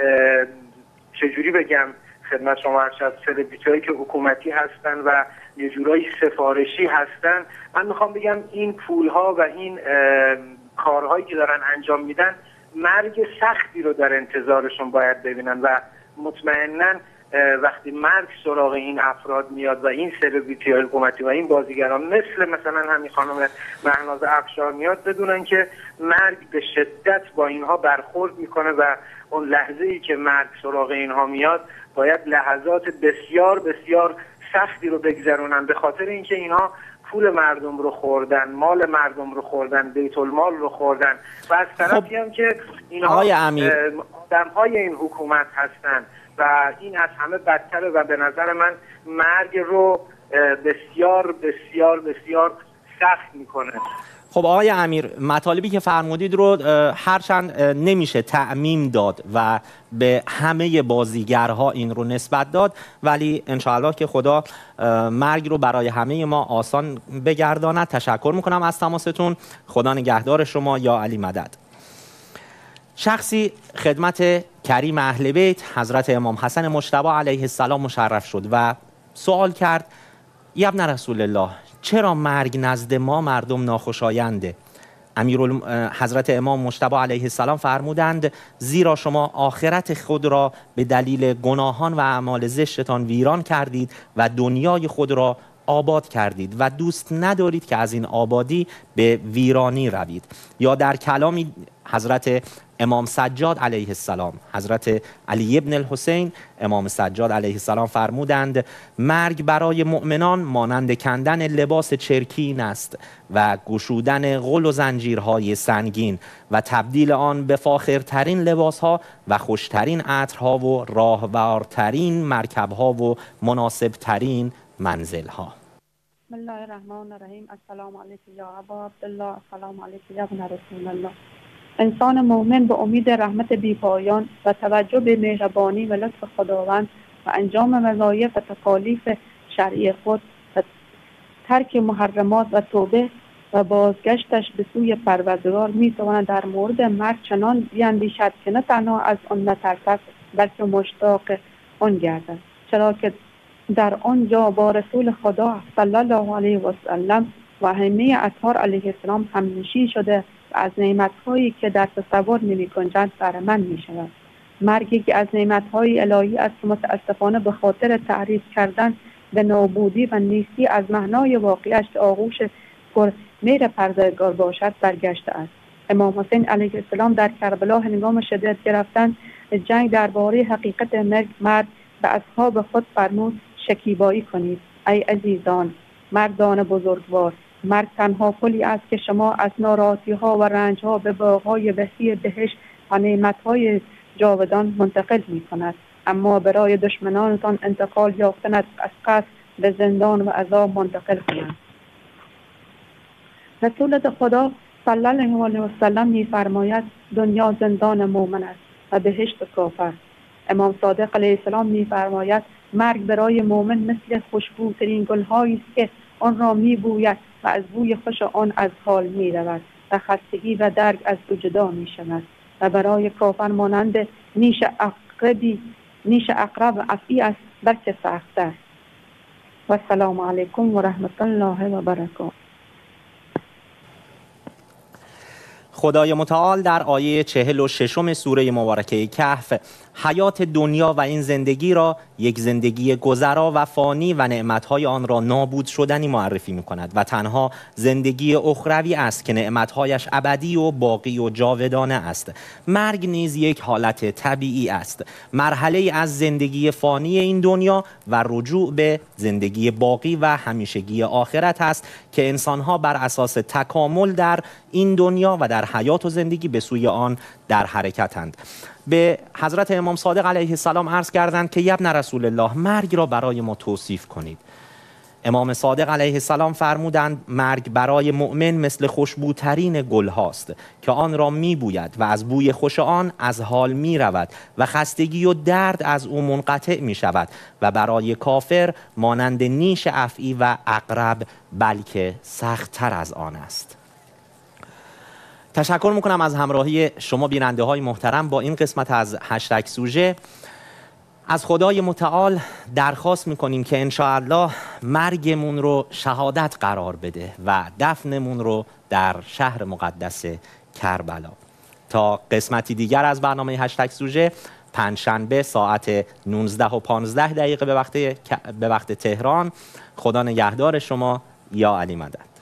چجوری بگم خدمت شما ارشد، سلبریتی هایی که حکومتی هستن و یه جورایی سفارشی هستن، من میخوام بگم این پول ها و این کارهایی که دارن انجام میدن مرگ سختی رو در انتظارشون باید ببینن و مطمئناً وقتی مرگ سراغ این افراد میاد و این سلبریتی های حکومتی و این بازیگران مثلا همین خانم مهناز افشار میاد، بدونن که مرگ به شدت با اینها برخورد میکنه و اون لحظه ای که مرگ سراغ اینها میاد باید لحظات بسیار بسیار سختی رو بگذرونن، به خاطر اینکه اینها پول مردم رو خوردن، مال مردم رو خوردن، بیت المال رو خوردن و از طرفی هم که اینها آدم‌های این حکومت هستن و این از همه بدتره و به نظر من مرگ رو بسیار بسیار بسیار سخت میکنه. خب آقای امیر، مطالبی که فرمودید رو هرچند نمیشه تعمیم داد و به همه بازیگرها این رو نسبت داد، ولی انشاءالله که خدا مرگ رو برای همه ما آسان بگرداند. تشکر میکنم از تماستون. خدا نگهدار شما. یا علی مدد. شخصی خدمت کریم اهل بیت حضرت امام حسن مجتبی علیه السلام مشرف شد و سوال کرد: یا ابن رسول الله، چرا مرگ نزد ما مردم ناخوشاینده؟ حضرت امام مجتبی علیه السلام فرمودند: زیرا شما آخرت خود را به دلیل گناهان و اعمال زشتتان ویران کردید و دنیای خود را آباد کردید و دوست ندارید که از این آبادی به ویرانی روید. یا در کلامی حضرت امام سجاد علیه السلام، حضرت علی ابن الحسین امام سجاد علیه السلام فرمودند: مرگ برای مؤمنان مانند کندن لباس چرکین است و گشودن غل و زنجیرهای سنگین و تبدیل آن به فاخرترین لباسها و خوشترین عطرها و راهوارترین مرکبها و مناسبترین منزلها. بسم الله الرحمن الرحیم. السلام علیکم یا ابا عبدالله، السلام علیکم یا ابن رسول الله. انسان مومن به امید رحمت بیپایان و توجه به مهربانی و لطف خداوند و انجام وظایف و تکالیف شرعی خود و ترک محرمات و توبه و بازگشتش به سوی پروردگار میتواند در مورد مرگ چنان بیاندیشد که نه تنها از آن نترسد بلکه مشتاق آن گردد، چرا که در آنجا با رسول خدا صلی الله علیه و سلم و همه اطهار علیه السلام همنشین شده و از نعمت‌هایی که در تصور نمی‌گنجند بهره‌مند می‌شود. مرگی که از نعمت‌های الهی است که متأسفانه به خاطر تعریف کردن به نابودی و نیستی از معنای واقعیش آغوش پر مهر پروردگار باشد برگشته است. امام حسین علیه السلام در کربلا هنگام شدت گرفتن جنگ درباره حقیقت مرگ به اصحاب خود فرمود: شکیبایی کنید ای عزیزان، مردان بزرگوار. مرگ تنها پلی است که شما از ناراحتی ها و رنج ها به باغ‌های وسیع بهشت و نعمت‌های جاودان منتقل می کند، اما برای دشمنانتان انتقال یافتن از قصد به زندان و عذاب منتقل کند. رسول خدا صلی الله علیه و سلم می فرماید: دنیا زندان مؤمن است و بهشت کافر. امام صادق علیه السلام می‌فرماید مرگ برای مؤمن مثل خوشبوترین گل‌هایی است که آن را می‌بوید و از بوی خوش آن از حال می‌رود و خستگی و درد از او جدا می‌شود و برای کافر مانند نیش عقرب افعی است بلکه سخت است. و السلام علیکم و رحمت الله و برکاته. خدای متعال در آیه 46 سوره مبارکه کهف حیات دنیا و این زندگی را یک زندگی گذرا و فانی و نعمتهای آن را نابود شدنی معرفی می کند و تنها زندگی اخروی است که نعمتهایش ابدی و باقی و جاودانه است. مرگ نیز یک حالت طبیعی است، مرحله از زندگی فانی این دنیا و رجوع به زندگی باقی و همیشگی آخرت است که انسانها بر اساس تکامل در این دنیا و در حیات و زندگی به سوی آن در حرکتند. به حضرت امام صادق علیه السلام عرض کردند که ابن رسول الله مرگ را برای ما توصیف کنید. امام صادق علیه السلام فرمودند مرگ برای مؤمن مثل خوشبوترین گل هاست که آن را می بوید و از بوی خوش آن از حال می رود و خستگی و درد از او منقطع می شود و برای کافر مانند نیش افعی و عقرب بلکه سخت‌تر از آن است. تشکر میکنم از همراهی شما بیننده های محترم با این قسمت از هشتگ سوژه. از خدای متعال درخواست میکنیم که انشاءالله مرگمون رو شهادت قرار بده و دفنمون رو در شهر مقدس کربلا. تا قسمتی دیگر از برنامه هشتگ سوژه پنجشنبه ساعت 19:15 به وقت تهران. خدا نگهدار شما. یا علی مدد.